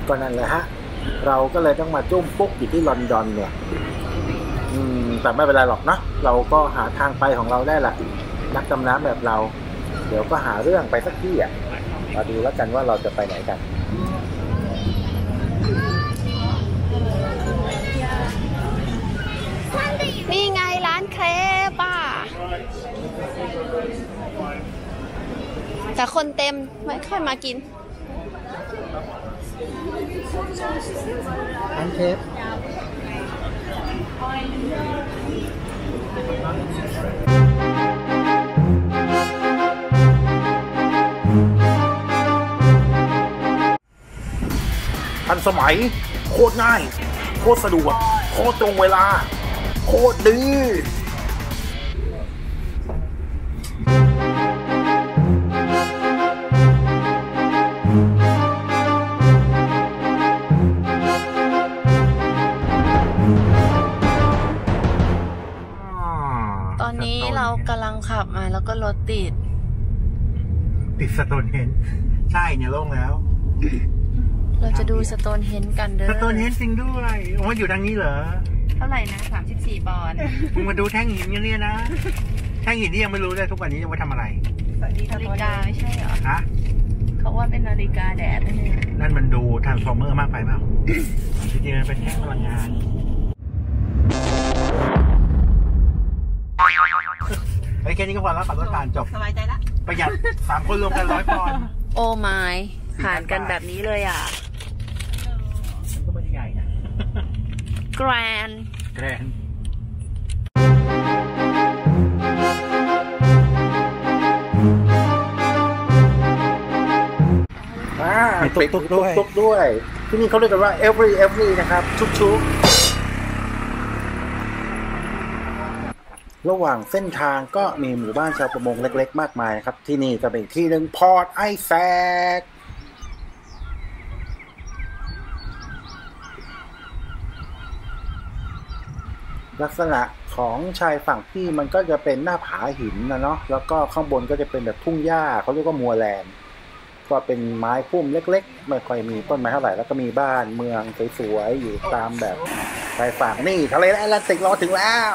ก็นั่นแหละฮะเราก็เลยต้องมาจุ้มปุ๊กอยู่ที่ลอนดอนเนี่ยแต่ไม่เป็นไรหรอกนะเราก็หาทางไปของเราได้แหละนักดำน้ำแบบเราเดี๋ยวก็หาเรื่องไปสักที่อ่ะมาดูแล้วกันว่าเราจะไปไหนกันนี่ไงร้านเครปอ่ะแต่คนเต็มไม่ค่อยมากินร้านเครปทันสมัยโคตรง่ายโคตรสะดวกโคตรตรงเวลาโคตรดีตอนนี้เรากำลังขับมาแล้วก็รถติดสโตนเฮนจ์ใช่เนี่ยโล่งแล้วเราจะดูสโตนเฮนจ์กันเด้อสโตนเฮนจ์จริงด้วยโอ้อยู่ทางนี้เหรอเท่าไหร่นะ34 ปอนด์มึงมาดูแท่งหินกันเนี่ยนะแท่งหินที่ยังไม่รู้เลยทุกวันนี้จะไว้ทำอะไรนาฬิกาไม่ใช่เหรอฮะเขาว่าเป็นนาฬิกาแดดนั่นมันดูทรานส์ฟอร์เมอร์มากไปเปล่าจริงๆมันเป็นแท่งพลังงานไอ้แค่นี้ก็พอแล้วขับรถผ่านจบสบายใจละประหยัด3 คนรวมกัน100 ปอนด์โอ้ไม้ผ่านกันแบบนี้เลยอ่ะมันก็ไม่ได้ใหญ่นะแกรนตุกด้วยที่นี่เขาเรียกกันว่า every นะครับชุกระหว่างเส้นทางก็มีหมู่บ้านชาวประมงเล็กๆมากมายครับที่นี่ก็เป็นที่หนึ่งพอร์ตไอแซคลักษณะของชายฝั่งที่มันก็จะเป็นหน้าผาหินนะเนาะแล้วก็ข้างบนก็จะเป็นแบบทุ่งหญ้าเขาเรียกว่ามัวแลนด์ก็เป็นไม้พุ่มเล็กๆไม่ค่อยมีต้นไม้เท่าไหร่แล้วก็มีบ้านเมืองสวยๆอยู่ตามแบบชายฝั่งนี่ทะเลแอตแลนติกรอถึงแล้ว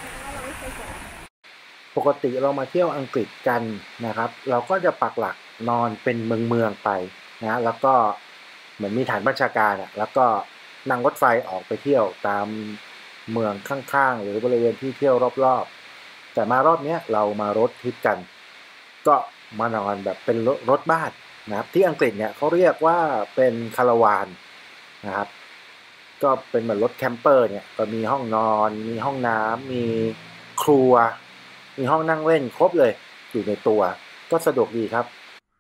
ปกติเรามาเที่ยวอังกฤษกันนะครับเราก็จะปักหลักนอนเป็นเมืองไปนะแล้วก็เหมือนมีฐานบัญชาการแล้วก็นั่งรถไฟออกไปเที่ยวตามเมืองข้างๆหรือบริเวณที่เที่ยวรอบๆแต่มารอบนี้เรามารถทริปกันก็มานอนแบบเป็นรถบ้านนะครับที่อังกฤษเนี่ยเขาเรียกว่าเป็นคาราวานนะครับก็เป็นเหมือนรถแคมเปอร์เนี่ยก็มีห้องนอนมีห้องน้ำมีครัวมีห้องนั่งเล่นครบเลยอยู่ในตัวก็สะดวกดีครับ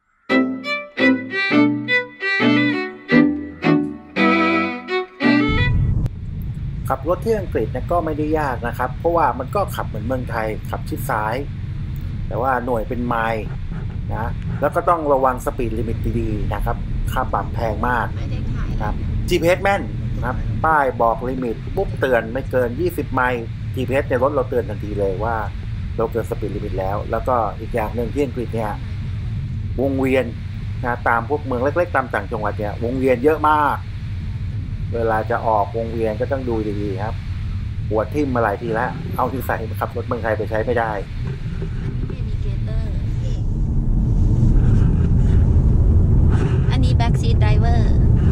ขับรถที่อังกฤษเนี่ยก็ไม่ได้ยากนะครับเพราะว่ามันก็ขับเหมือนเมืองไทยขับชิดซ้ายแต่ว่าหน่วยเป็นไมล์นะแล้วก็ต้องระวังสปีดลิมิตดีๆนะครับค่าปรับแพงมากครับ GPS แม่นนะครับป้ายบอกลิมิตปุ๊บเตือนไม่เกิน20 ไมล์ GPS ในรถเราเตือนทันทีเลยว่าเราเกินสปีดลิมิตแล้วแล้วก็อีกอย่างหนึ่งที่อังกฤษเนี่ยวงเวียนนะตามพวกเมืองเล็กๆตามต่างจังหวัดเนี่ยวงเวียนเยอะมากเวลาจะออกวงเวียนก็ต้องดูดีๆครับหัวทิ่มมาหลายทีแล้วเอาที่ใส่ขับรถเมืองไทยไปใช้ไม่ได้อันนี้ back seat driver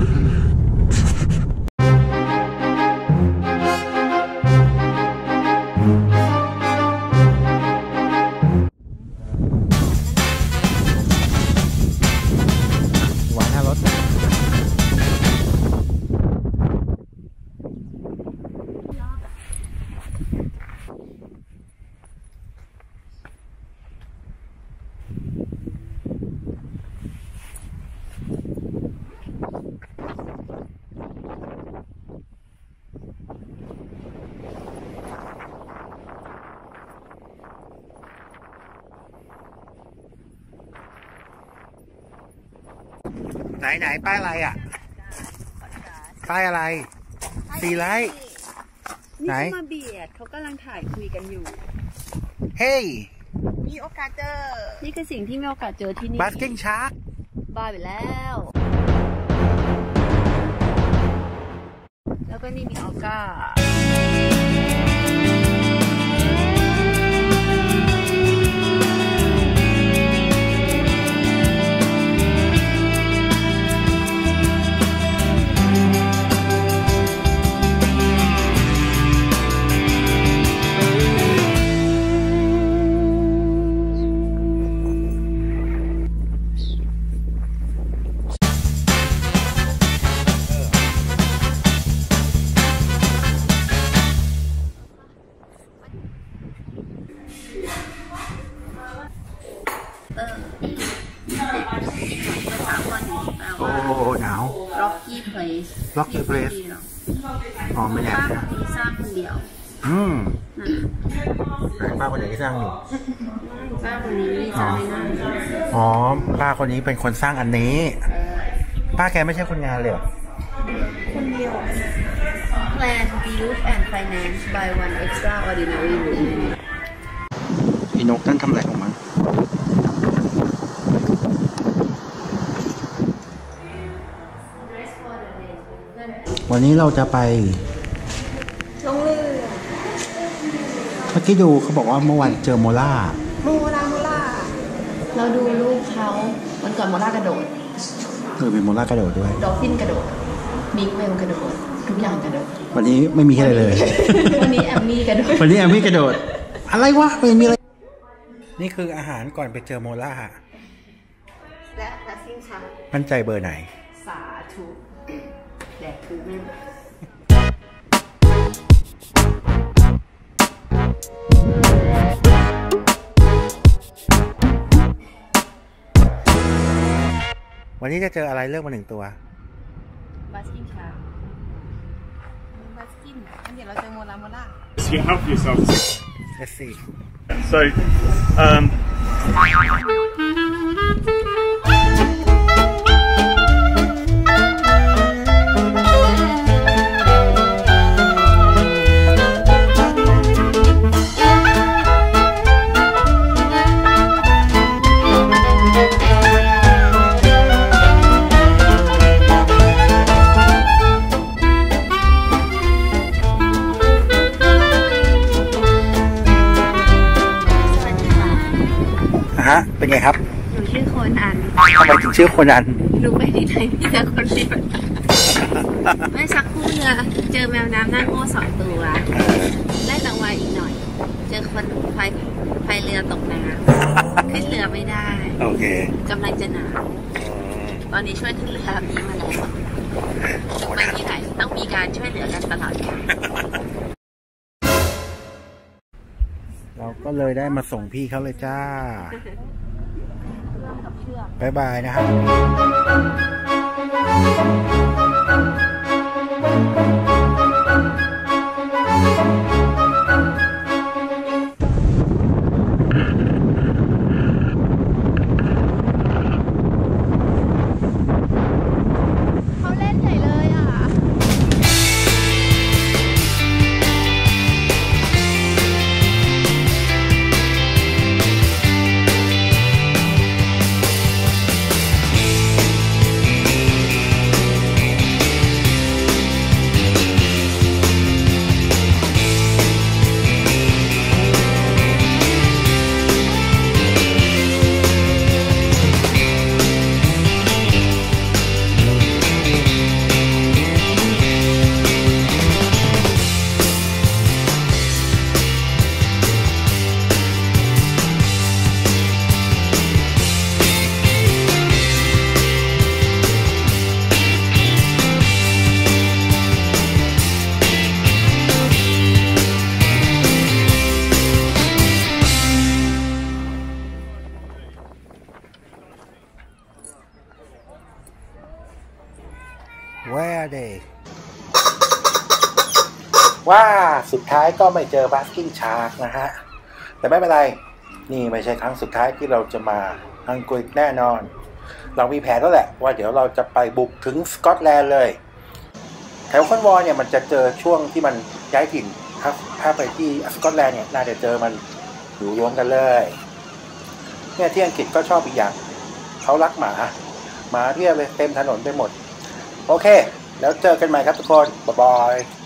ไหนป้ายอะไรอ่ะป้ายอะไรสีไลท์ไหนมาเบียดเขากำลังถ่ายคุยกันอยู่เฮ้ยมีโอกาสเจอนี่คือสิ่งที่มีโอกาสเจอที่นี่บาสกิ้งชาร์กบ้าไปแล้วก็นี่มีออก้าโอ้หนาว Rocky Place Rocky Place อ๋อไม่แน่ป้าคนนี้สร้างคนเดียวป้าคนไหนที่สร้างอยู่ป้าคนนี้สร้างไม่ได้อ๋อป้าคนนี้เป็นคนสร้างอันนี้ป้าแกไม่ใช่คนงานเลยคนเดียว Plan Build and Finance by one extraordinary woman อีนกนั่นทำอะไรของมันวันนี้เราจะไปลงเรือเมื่อกี้ดูเขาบอกว่าเมื่อวานเจอโมล่าเราดูรูปเขาวันก่อนโมล่ากระโดดมีโมล่ากระโดดด้วยดอลฟินกระโดดมิกเวลกระโดดทุกอย่างกระโดดวันนี้ไม่มีอะไรเลยวันนี้แอมมี่กระโดดอะไรวะไม่มีอะไรนี่คืออาหารก่อนไปเจอโมล่าและนัสซิ่งชามั่นใจเบอร์ไหนสาธุแดกคือแม่วันนี้จะเจออะไรเลือกมา1ตัวบัสกิ้งชาบัสกิ้งอันเดี๋ยวเราเจอโมล่า You help yourself. Let's see. So, เป็นไงครับหนูชื่อโคนันทำไมถึงชื่อโคนันหนูไปที่ไหนมีแต่คนเรียกไม่สักคู่เรือเจอแมวน้ำหน้าโง่2 ตัวได้ตังวายอีกหน่อยเจอคนพายเรือตกน้ำขึ้นเรือไม่ได้โอเคกำลังจะหนาวตอนนี้ช่วยขึ้นเรือลำนี้มาแล้วไปที่ไหนต้องมีการช่วยเหลือกันตลอดเราก็เลยได้มาส่งพี่เขาเลยจ้าบ๊ายบายนะครับเขาเล่นใหญ่เลยอ่ะว่าสุดท้ายก็ไม่เจอบัสกิ้งชาร์กนะฮะแต่ไม่เป็นไรนี่ไม่ใช่ครั้งสุดท้ายที่เราจะมาอังกฤษแน่นอนเรามีแผนแล้วแหละว่าเดี๋ยวเราจะไปบุกถึงสกอตแลนด์เลยแถวคอนวอยเนี่ยมันจะเจอช่วงที่มันย้ายถิ่นถ้าไปที่สกอตแลนด์เนี่ยน่าจะเจอมันอยู่รวมกันเลยเนี่ยที่อังกฤษก็ชอบอีกอย่างเขารักหมาเพียบเลยเต็มถนนไปหมดโอเคแล้วเจอกันใหม่ครับทุกคนบ๊ายบาย